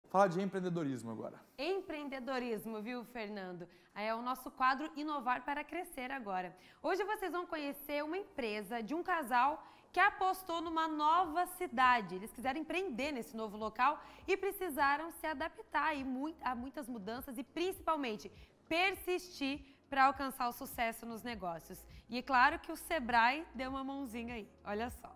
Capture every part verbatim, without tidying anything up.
Falar de empreendedorismo agora. Empreendedorismo, viu, Fernando? É o nosso quadro Inovar para Crescer agora. Hoje vocês vão conhecer uma empresa de um casal que apostou numa nova cidade. Eles quiseram empreender nesse novo local e precisaram se adaptar a muitas mudanças e principalmente persistir para alcançar o sucesso nos negócios. E é claro que o Sebrae deu uma mãozinha aí, olha só.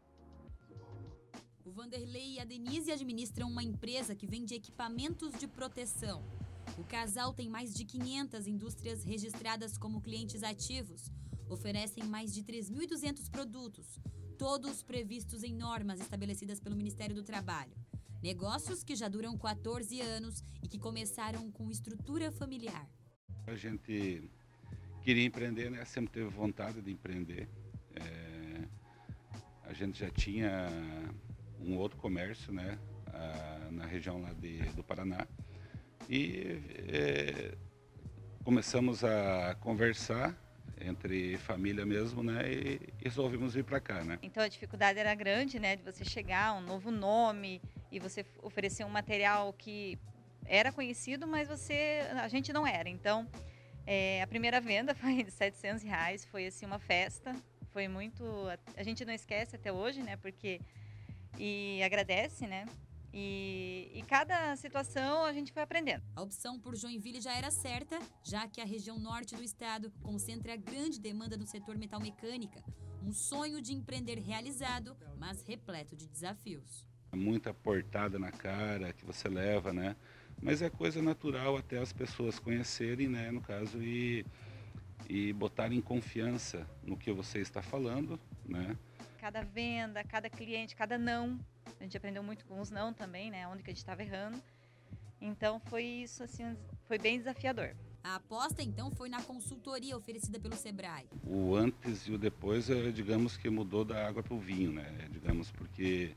O Vanderlei e a Denise administram uma empresa que vende equipamentos de proteção. O casal tem mais de quinhentas indústrias registradas como clientes ativos. Oferecem mais de três mil e duzentos produtos, todos previstos em normas estabelecidas pelo Ministério do Trabalho. Negócios que já duram quatorze anos e que começaram com estrutura familiar. A gente queria empreender, né? Sempre teve vontade de empreender. É... A gente já tinha um outro comércio, né, ah, na região lá de, do Paraná, e é, começamos a conversar entre família mesmo, né, e, e resolvemos vir para cá, né. Então a dificuldade era grande, né, de você chegar, um novo nome, e você oferecer um material que era conhecido, mas você, a gente não era. Então é, a primeira venda foi de setecentos reais, foi assim uma festa, foi muito, a gente não esquece até hoje, né, porque e agradece, né? E, e cada situação a gente foi aprendendo. A opção por Joinville já era certa, já que a região norte do estado concentra grande demanda no setor metalmecânica. Um sonho de empreender realizado, mas repleto de desafios. Muita portada na cara que você leva, né? Mas é coisa natural até as pessoas conhecerem, né? No caso, e, e botarem confiança no que você está falando, né? Cada venda, cada cliente, cada não. A gente aprendeu muito com os não também, né? Onde que a gente estava errando. Então foi isso, assim, foi bem desafiador. A aposta, então, foi na consultoria oferecida pelo Sebrae. O antes e o depois, digamos que mudou da água para o vinho, né? Digamos, porque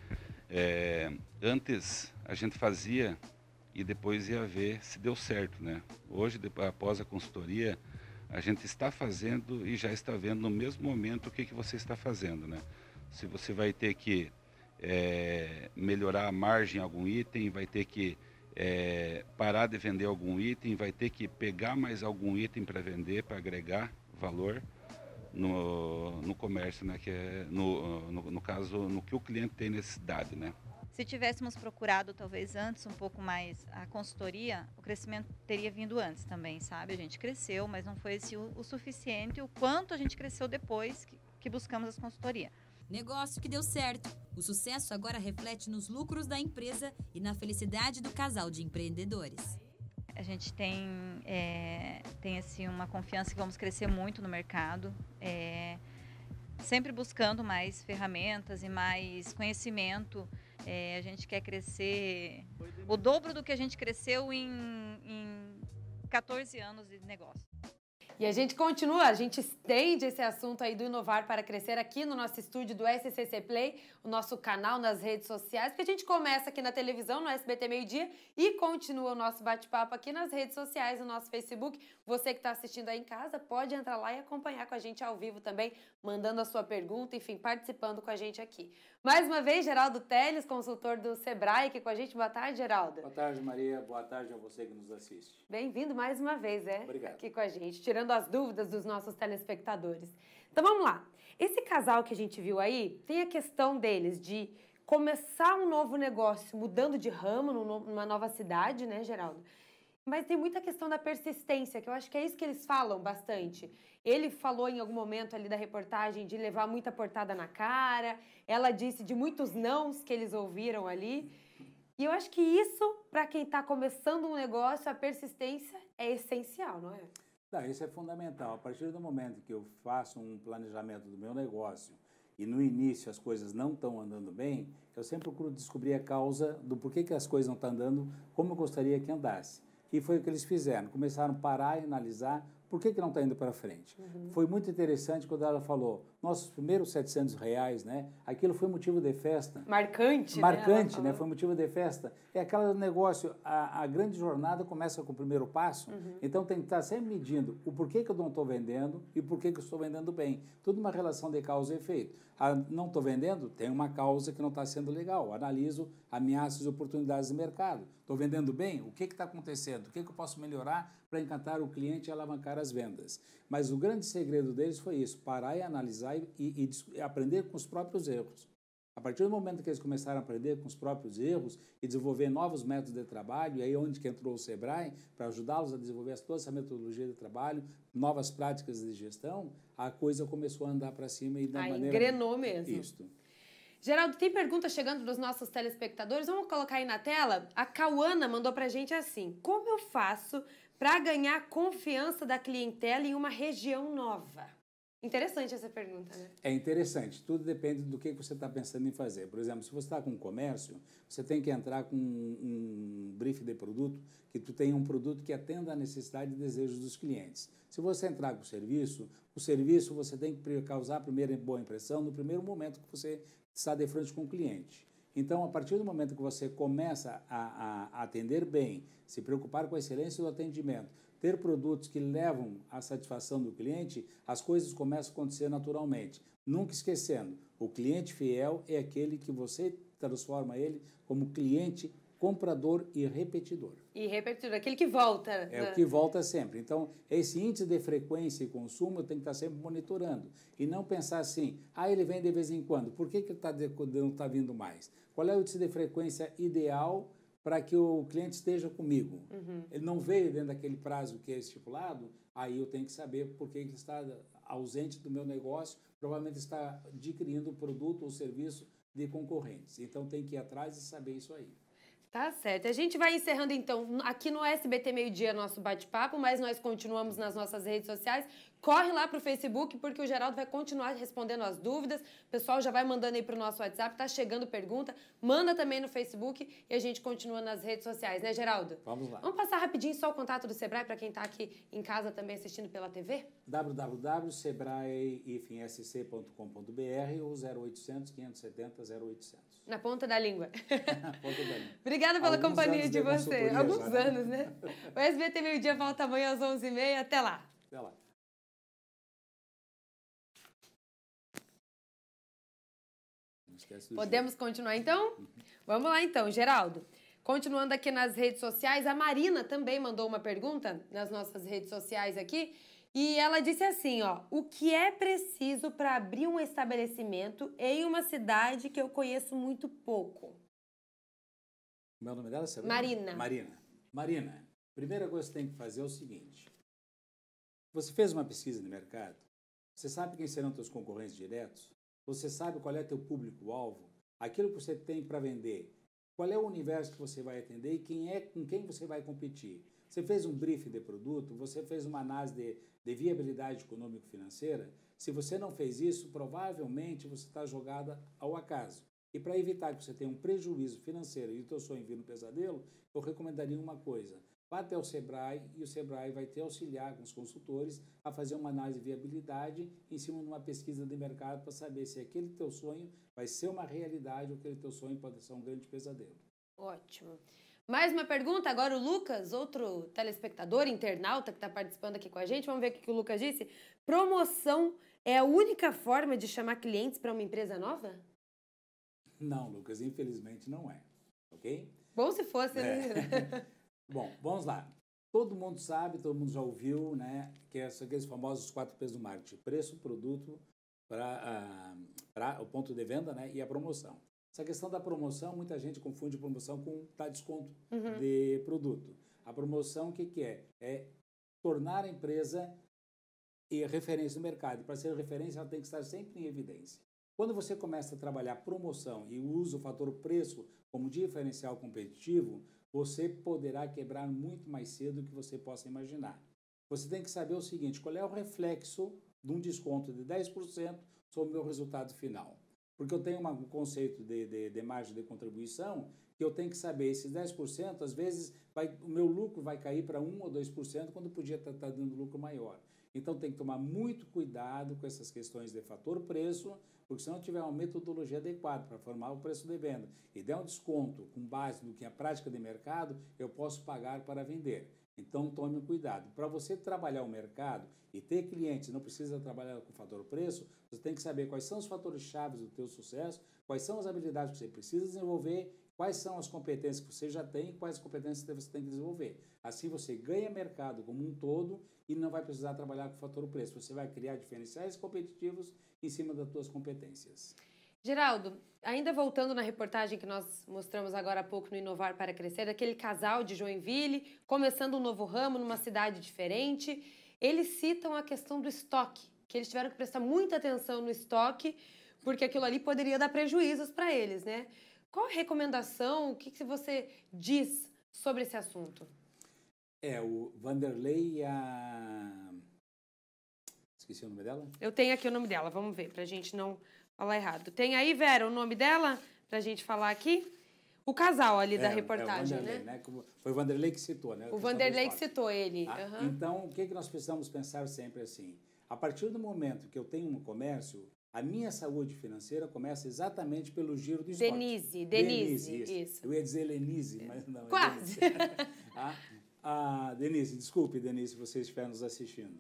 é, antes a gente fazia e depois ia ver se deu certo, né? Hoje, após a consultoria, a gente está fazendo e já está vendo no mesmo momento o que, que você está fazendo, né? Se você vai ter que é, melhorar a margem em algum item, vai ter que é, parar de vender algum item, vai ter que pegar mais algum item para vender, para agregar valor no, no comércio, né? Que é, no, no, no caso, no que o cliente tem necessidade, né? Se tivéssemos procurado talvez antes um pouco mais a consultoria, o crescimento teria vindo antes também, sabe? A gente cresceu, mas não foi esse o, o suficiente, o quanto a gente cresceu depois que, que buscamos as consultorias. Negócio que deu certo. O sucesso agora reflete nos lucros da empresa e na felicidade do casal de empreendedores. A gente tem, é, tem assim, uma confiança que vamos crescer muito no mercado, é, sempre buscando mais ferramentas e mais conhecimento. É, a gente quer crescer o dobro do que a gente cresceu em, em quatorze anos de negócio. E a gente continua, a gente estende esse assunto aí do Inovar para Crescer aqui no nosso estúdio do S C C Play, o nosso canal nas redes sociais, porque a gente começa aqui na televisão, no S B T Meio Dia, e continua o nosso bate-papo aqui nas redes sociais, no nosso Facebook. Você que está assistindo aí em casa, pode entrar lá e acompanhar com a gente ao vivo também, mandando a sua pergunta, enfim, participando com a gente aqui. Mais uma vez, Geraldo Teles, consultor do Sebrae, aqui com a gente. Boa tarde, Geraldo. Boa tarde, Maria. Boa tarde a você que nos assiste. Bem-vindo mais uma vez, é? Obrigado. Aqui com a gente, tirando as dúvidas dos nossos telespectadores. Então vamos lá. Esse casal que a gente viu aí, tem a questão deles de começar um novo negócio mudando de ramo numa nova cidade, né, Geraldo? Mas tem muita questão da persistência, que eu acho que é isso que eles falam bastante. Ele falou em algum momento ali da reportagem de levar muita portada na cara, ela disse de muitos nãos que eles ouviram ali. E eu acho que isso, para quem está começando um negócio, a persistência é essencial, não é? Não, isso é fundamental. A partir do momento que eu faço um planejamento do meu negócio e no início as coisas não estão andando bem, eu sempre procuro descobrir a causa do porquê que as coisas não estão andando como eu gostaria que andasse. E foi o que eles fizeram, começaram a parar e analisar por que, que não está indo para frente. Uhum. Foi muito interessante quando ela falou, nossos primeiros setecentos reais, né? Aquilo foi motivo de festa. Marcante, Marcante, né? né? Foi motivo de festa. É aquele negócio, a, a grande jornada começa com o primeiro passo, uhum. Então tem que estar sempre medindo o porquê que eu não estou vendendo e o porquê que eu estou vendendo bem. Tudo uma relação de causa e efeito. A, não estou vendendo, tem uma causa que não está sendo legal. Analiso ameaças e oportunidades de mercado. Estou vendendo bem? O que está acontecendo? O que, que eu posso melhorar para encantar o cliente e alavancar as vendas? Mas o grande segredo deles foi isso, parar e analisar e, e, e aprender com os próprios erros. A partir do momento que eles começaram a aprender com os próprios erros e desenvolver novos métodos de trabalho, e aí onde que entrou o Sebrae, para ajudá-los a desenvolver toda essa metodologia de trabalho, novas práticas de gestão, a coisa começou a andar para cima e da Aí maneira... engrenou mesmo. Isso. Geraldo, tem pergunta chegando dos nossos telespectadores? Vamos colocar aí na tela? A Cauana mandou pra gente assim: como eu faço para ganhar a confiança da clientela em uma região nova? Interessante essa pergunta, né? É interessante. Tudo depende do que você está pensando em fazer. Por exemplo, se você está com um comércio, você tem que entrar com um, um brief de produto, que tu tenha um produto que atenda à necessidade e desejos dos clientes. Se você entrar com o serviço, o serviço você tem que causar a primeira boa impressão no primeiro momento que você está de frente com o cliente. Então, a partir do momento que você começa a, a atender bem, se preocupar com a excelência do atendimento, ter produtos que levam à satisfação do cliente, as coisas começam a acontecer naturalmente. Nunca esquecendo, o cliente fiel é aquele que você transforma ele como cliente comprador e repetidor. E repetidor, aquele que volta. É né? o que volta sempre. Então, esse índice de frequência e consumo eu tenho que estar sempre monitorando. E não pensar assim, ah, ele vem de vez em quando, por que, que ele tá de, não está vindo mais? Qual é o índice de frequência ideal para que o cliente esteja comigo? Uhum. Ele não veio dentro daquele prazo que é estipulado, aí eu tenho que saber por que ele está ausente do meu negócio, provavelmente está adquirindo produto ou serviço de concorrentes. Então, tem que ir atrás e saber isso aí. Tá certo. A gente vai encerrando, então, aqui no S B T Meio Dia, nosso bate-papo, mas nós continuamos nas nossas redes sociais. Corre lá pro Facebook, porque o Geraldo vai continuar respondendo as dúvidas. O pessoal já vai mandando aí pro nosso WhatsApp, tá chegando pergunta. Manda também no Facebook e a gente continua nas redes sociais, né, Geraldo? Vamos lá. Vamos passar rapidinho só o contato do Sebrae para quem tá aqui em casa também assistindo pela T V? w w w ponto sebrae s c ponto com ponto b r ou zero oitocentos, quinhentos e setenta, zero oitocentos. Na ponta da língua. Na ponta da língua. Obrigada pela Alguns companhia anos de de você. consultoria Alguns já, né? anos, né? O S B T Meio Dia volta amanhã às onze e meia. Até lá. Até lá. Podemos continuar, então? Vamos lá, então. Geraldo, continuando aqui nas redes sociais, a Marina também mandou uma pergunta nas nossas redes sociais aqui. E ela disse assim, ó, o que é preciso para abrir um estabelecimento em uma cidade que eu conheço muito pouco? Meu nome dela é Marina. Marina. Marina, a primeira coisa que você tem que fazer é o seguinte. Você fez uma pesquisa de mercado? Você sabe quem serão seus concorrentes diretos? Você sabe qual é teu público-alvo? Aquilo que você tem para vender? Qual é o universo que você vai atender e quem é, com quem você vai competir? Você fez um briefing de produto? Você fez uma análise de, de viabilidade econômico-financeira? Se você não fez isso, provavelmente você está jogada ao acaso. E para evitar que você tenha um prejuízo financeiro e o teu sonho vir no pesadelo, eu recomendaria uma coisa. Vá até o Sebrae e o Sebrae vai te auxiliar com os consultores a fazer uma análise de viabilidade em cima de uma pesquisa de mercado para saber se aquele teu sonho vai ser uma realidade ou aquele teu sonho pode ser um grande pesadelo. Ótimo. Mais uma pergunta, agora o Lucas, outro telespectador, internauta que está participando aqui com a gente. Vamos ver o que o Lucas disse. Promoção é a única forma de chamar clientes para uma empresa nova? Não, Lucas, infelizmente não é. Ok? Bom se fosse, é. né? Bom, vamos lá. Todo mundo sabe, todo mundo já ouviu, né, que é aqueles famosos quatro P's do marketing. Preço, produto, para uh, o ponto de venda, né, e a promoção. Essa questão da promoção, muita gente confunde promoção com dar desconto uhum. de produto. A promoção, o que, que é? É tornar a empresa e referência no mercado. Para ser referência, ela tem que estar sempre em evidência. Quando você começa a trabalhar promoção e usa o fator preço como diferencial competitivo, você poderá quebrar muito mais cedo do que você possa imaginar. Você tem que saber o seguinte, qual é o reflexo de um desconto de dez por cento sobre o meu resultado final. Porque eu tenho uma, um conceito de, de, de margem de contribuição que eu tenho que saber, esses dez por cento, às vezes, vai, o meu lucro vai cair para um ou dois por cento quando podia estar tá, tá dando lucro maior. Então, tem que tomar muito cuidado com essas questões de fator preço, porque se não tiver uma metodologia adequada para formar o preço de venda e der um desconto com base no que é a prática de mercado, eu posso pagar para vender. Então, tome cuidado. Para você trabalhar o mercado e ter clientes, não precisa trabalhar com fator preço, você tem que saber quais são os fatores chaves do teu sucesso, quais são as habilidades que você precisa desenvolver quais são as competências que você já tem e quais competências que você tem que desenvolver. Assim você ganha mercado como um todo e não vai precisar trabalhar com o fator preço. Você vai criar diferenciais competitivos em cima das suas competências. Geraldo, ainda voltando na reportagem que nós mostramos agora há pouco no Inovar para Crescer, daquele casal de Joinville, começando um novo ramo numa cidade diferente, eles citam a questão do estoque, que eles tiveram que prestar muita atenção no estoque, porque aquilo ali poderia dar prejuízos para eles, né? Qual a recomendação, o que, que você diz sobre esse assunto? É, o Vanderlei e a... Esqueci o nome dela? Eu tenho aqui o nome dela, vamos ver, pra gente não falar errado. Tem aí, Vera, o nome dela, pra gente falar aqui? O casal ali é, da reportagem, é o Vanderlei, né? né? Foi o Vanderlei que citou, né? O Vanderlei que citou ele. Tá? Uhum. Então, o que, que nós precisamos pensar sempre assim? A partir do momento que eu tenho um comércio, a minha saúde financeira começa exatamente pelo giro do estoque. Denise, Denise, Denise isso. isso. Eu ia dizer Lenise, mas não. Quase. É ah, ah, Denise, desculpe, Denise, se você estiver nos assistindo.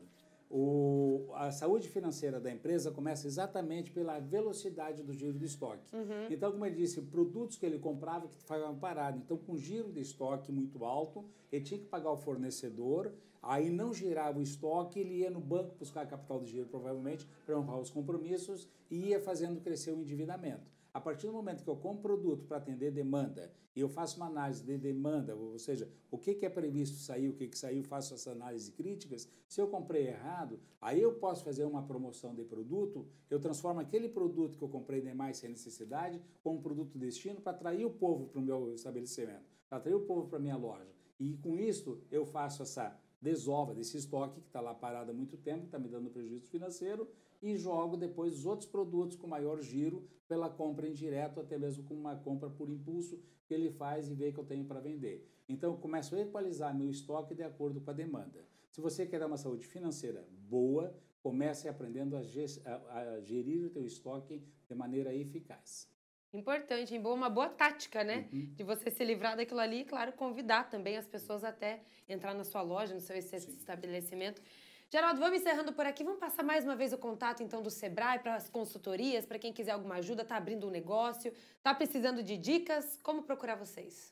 O, a saúde financeira da empresa começa exatamente pela velocidade do giro do estoque. Uhum. Então, como ele disse, produtos que ele comprava que ficavam parados. Então, com giro de estoque muito alto, ele tinha que pagar o fornecedor, aí não girava o estoque, ele ia no banco buscar capital de giro, provavelmente, para honrar os compromissos e ia fazendo crescer o endividamento. A partir do momento que eu compro produto para atender demanda e eu faço uma análise de demanda, ou seja, o que, que é previsto sair, o que, que saiu, faço essa análise críticas, se eu comprei errado, aí eu posso fazer uma promoção de produto, eu transformo aquele produto que eu comprei demais sem necessidade como um produto destino para atrair o povo para o meu estabelecimento, para atrair o povo para a minha loja. E com isso eu faço essa desova desse estoque que está lá parado há muito tempo, que está me dando prejuízo financeiro, e jogo depois os outros produtos com maior giro pela compra indireta, até mesmo com uma compra por impulso que ele faz e vê que eu tenho para vender. Então, eu começo a equalizar meu estoque de acordo com a demanda. Se você quer dar uma saúde financeira boa, comece aprendendo a, a, a gerir o teu estoque de maneira eficaz. Importante, uma boa tática, né? Uhum. De você se livrar daquilo ali e, claro, convidar também as pessoas até entrar na sua loja, no seu Sim. estabelecimento. Geraldo, vamos encerrando por aqui. Vamos passar mais uma vez o contato, então, do Sebrae para as consultorias, para quem quiser alguma ajuda, está abrindo um negócio, está precisando de dicas. Como procurar vocês?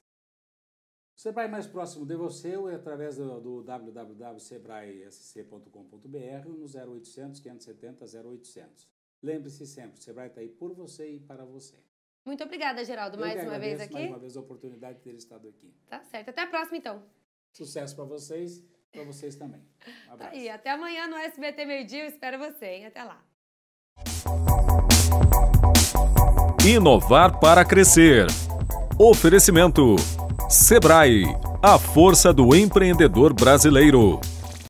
O Sebrae mais próximo de você é através do, do w w w ponto sebrae s c ponto com ponto b r no zero oitocentos, quinhentos e setenta, zero oitocentos. Lembre-se sempre, o Sebrae está aí por você e para você. Muito obrigada, Geraldo, Eu mais uma vez aqui. mais uma vez a oportunidade de ter estado aqui. Tá certo. Até a próxima, então. Sucesso para vocês. Para vocês também. Um abraço. Aí, até amanhã no S B T Meio Dia. Eu espero você, hein? Até lá. Inovar para crescer. Oferecimento. Sebrae. A força do empreendedor brasileiro.